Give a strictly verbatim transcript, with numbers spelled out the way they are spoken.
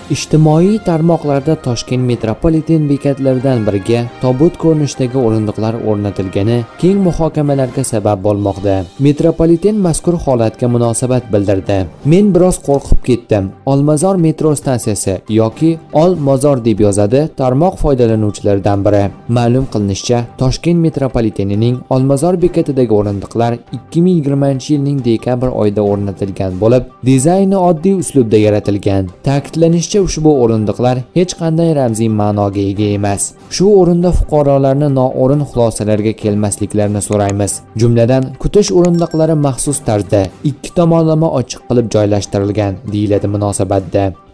Ijtimoiy tarmoqlarda Toshkent metropoliten bekatlaridan biriga tobut ko'rinishidagi o'rindiqlar o'rnatilgani keng muhokamalarga sabab bo'lmoqda. Metropoliten mazkur holatga munosabat bildirdi. Men biroz qo'rqib ketdim. Olmazor metro stansiyasi yoki Olmazor deb yozadi tarmoq foydalanuvchilaridan biri. Ma'lum qilinishicha, Toshkent metropolitenining Olmazor bekatidagi o'rindiqlar ikki ming yigirmanchi yilning dekabr oyida o'rnatilgan bo'lib, dizayni oddiy uslubda yaratilgan. Ta'kidlanishicha, ushbu o'rindiqlar hech qanday ramziy ma'noga ega emas. Shu o'rinda fuqarolarni noo'rin xulosalarga kelmasliklarini so'raymiz. Jumladan, kutish o'rindiqlari maxsus tarzda ikki tomonlama ochiq qilib joylashtirilgan, deyiladi munosabatda.